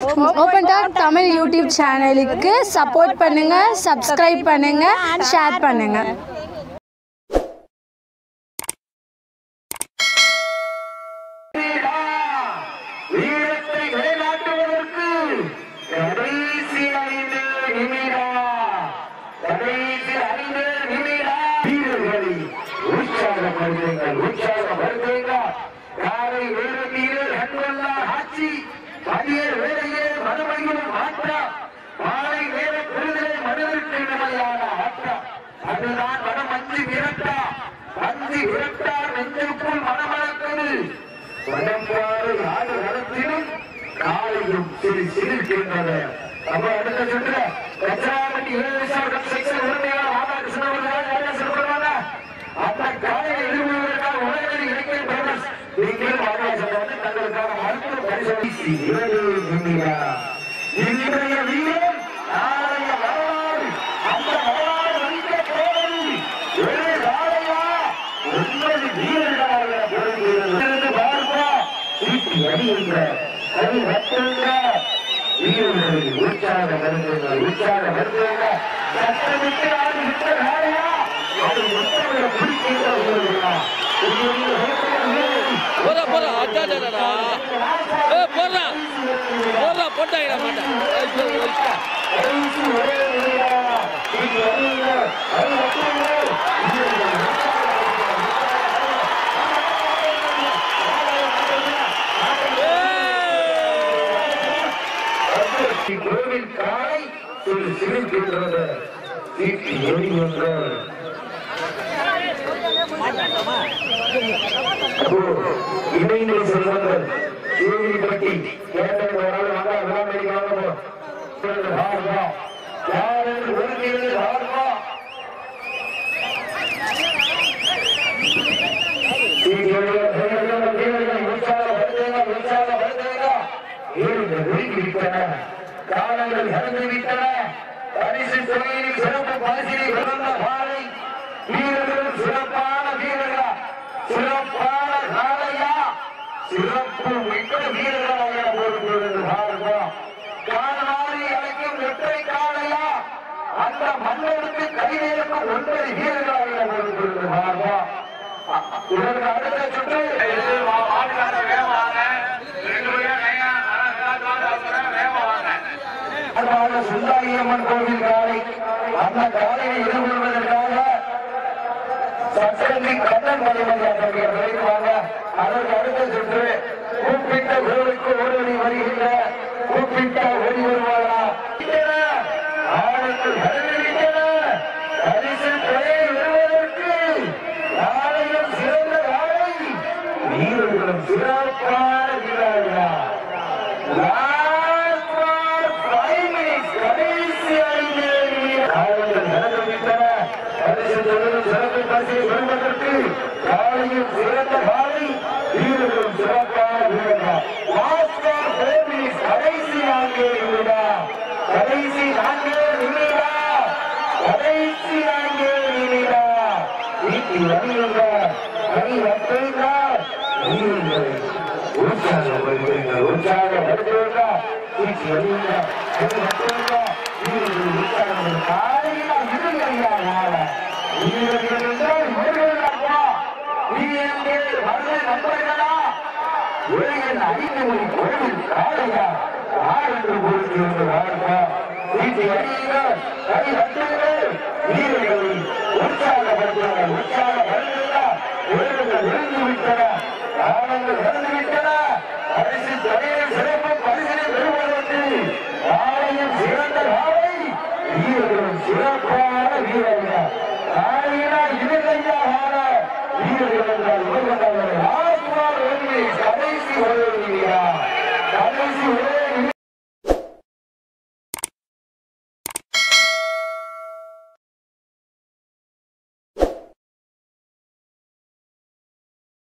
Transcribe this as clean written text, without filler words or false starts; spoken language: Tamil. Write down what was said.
ஓப்பன் டாக் தமிழ் யூடியூப் சேனலுக்கு சப்போர்ட் பண்ணுங்க, சப்ஸ்கிரைப் பண்ணுங்க, ஷேர் பண்ணுங்க. அதுதான் மனமஞ்சுவிரட்டா மஞ்சுவிரட்டா நெஞ்சுக்குள் மனமளக்குது வடம்பாறு ஆடு வளத்திலும் காலையும் சிரிக்கின்றது. அப்ப அடுத்த சுற்றுல கச்சாவட்டி உரிமையான ராதாகிருஷ்ணன் அவர்கள் சொல்லுவாங்க. அந்த காலையை எதிர்கொள்வதற்காக உலகில் இலக்கிய பிரதர்ஸ் நீங்களும் ஆலோசனை தங்களுக்கான மருத்துவ பரிசோதனை இன்றைய வீரம் நாளைய வரலாறு. அந்த வரலாறு வலிக்க போவது ஒரு ராளையா 9 வீரர்களாக பொருள்கிறது. பார்ப்பா சீட்டி அடியுங்க, கை வட்டுங்க, வீரர்களின் உற்சாக வருதுங்க சட்டமிட்டு ஆடுகின்ற ராளையா அது மொத்தங்களை பிடிக்கின்ற வீரர்களா. கோவில் காலை சிரிக்கின்றது. இணைந்து செல்வங்கள் பட்டி காலங்கள் இறந்துவிட்டன. பரிசு தொகையில் சிறப்பு பரிசினை பிறந்த காலை வீரர்களும் சிறப்பான வீரர்களா, சிறப்பான காலையா, சிறப்பு மிக்க வீரர்களாக போடுகிறது. கால்வாரி அழைக்கும் வெற்றை காலையா, அந்த மன்னருக்கு கைதேர்க்கும் 9 வீரர்களாக போடுகிறது. இதற்கு அடுத்த சுற்று சுந்தாரியம்மன் கோவில் காலை. அந்த காலையை எதிர்கொள்வதற்காக சட்டந்தி கண்ணன் மலைவாங்க. அதற்கு அடுத்த சுற்று கூப்பிட்ட கோவிலுக்கு ஓடி வருகின்ற கூப்பிட்ட ஓடி வருவாரா ஆளுக்கு பரிசு தொகையை பெறுவதற்கு காலையும் சிறந்த காலை வீரர்களும் சிறப்பான வீரர்களா. சிறப்பு பரிசை பெறுவதற்கு காலையும் சிறந்த காலை வீரர்களும் சிறப்பான வீரர்கள். கடைசி 4 நிமிடம், கடைசி 4 நிமிடம், கடைசி 4 நிமிடம். வீட்டில் வருகின்ற கை வட்டுங்க, வீரர்களை உற்சாகப்படுத்துங்கள், உற்சாகப்படுத்துங்க. வீட்டில் வருகின்ற கை வட்டுங்க, வீரர்கள் உற்சாகப்படுத்த காலையில் இருக்கையா நாள வீரர்கள் என்றால் வீரர்களா. வீரர்கள் வருகை நண்பர்களா, உலகின் 5 மணி கோவில் காலையா ஆறு பொருட்கள் வாழ்க்கா. வீட்டை அடியுங்கள், கை வட்டுங்கள், வீரர்களை உற்சாகப்படுத்துங்கள், உற்சாகப்படுத்துங்கள். வீரர்கள் இறந்துவிட்டன, காலங்கள் இறந்துவிட்டன. பரிசு தொகையில் சிறப்பு பரிசினை பெறுவதற்கு காலையும் சிறந்த காலை வீரர்களும் சிறப்பான வீரர்கள். காலையினா இருக்கையாக வீரர்கள் என்றால் கடைசி